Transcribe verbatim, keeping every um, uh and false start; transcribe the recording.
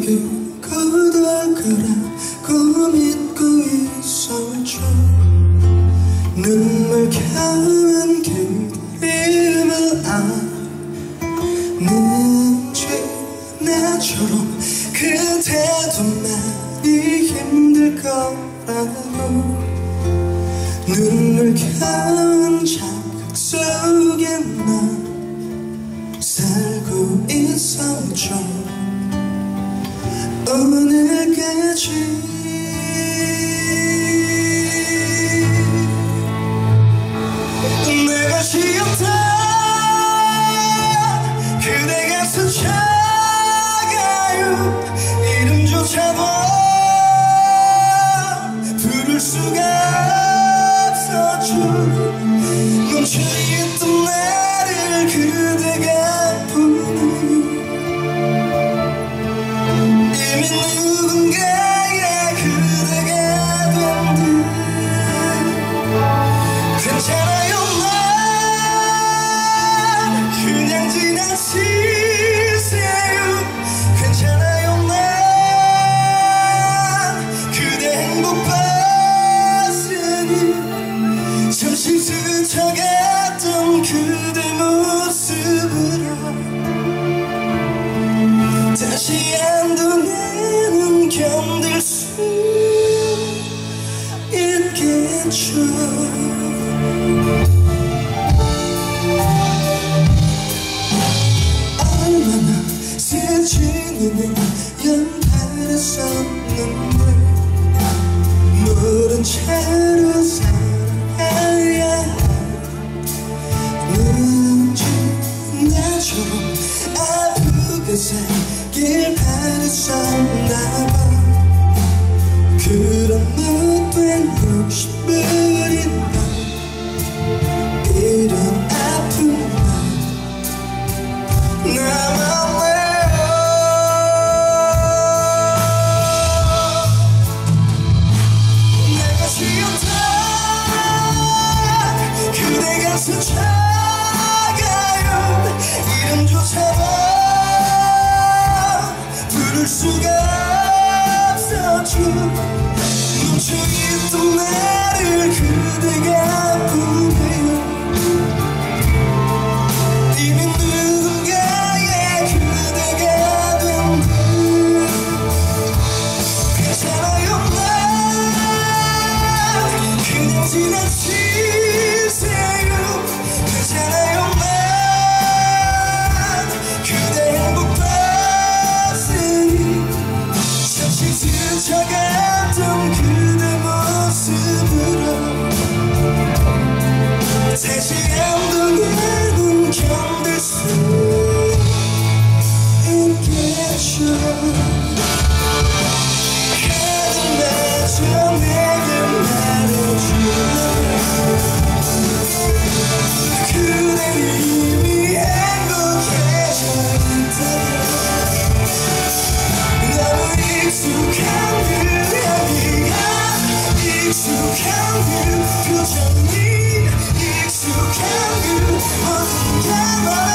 그럴 거라고 믿고 있었죠. 눈물 겨운 그림을 아는지 나처럼 그대도 많이 힘들 거라고. 눈물 겨운 자극 속에 나 살고 있었죠. 오늘까지 내가 지었던 그대가 스쳐가요. 이름조차도 부를 수가 없었죠. 멈춰있던 나를 그대가 보내요. 이미 누군가의 그대가 된 듯. 괜찮아요 난 그냥 지나치세요. 괜찮아요 난 그대 행복 봤으니. 잠시 스쳐갔던 그대 모습으로 다시 한동안은 견딜 수 있겠죠. 얼마나 스치는 연달았었는데 모른 채로 살아야 하는지 나처럼 아프게 살길 바랬었나봐. 그런 못된 욕심부린 너 이런 아픈 맘 나만 내요. 내가 지었던 그대가 스쳐가요. 이름조차도 부를 수가 없었죠. 멈춰있던 나를 그대가 보내요. 이미 누군가의 그대가 된 듯. 괜찮아요 난 그냥 지나치세요. 괜찮아요 난 그대 행복 봤으니. 잠시 스쳐갔던 그대 모습으로 다시 한동안은 견딜 수 있겠죠. 하지마저 내게 말해줘. 그대 이미 행복해져 있다고. 너무 익숙한 그 향기가 익숙한 그 표정이 익숙한 그 모든 게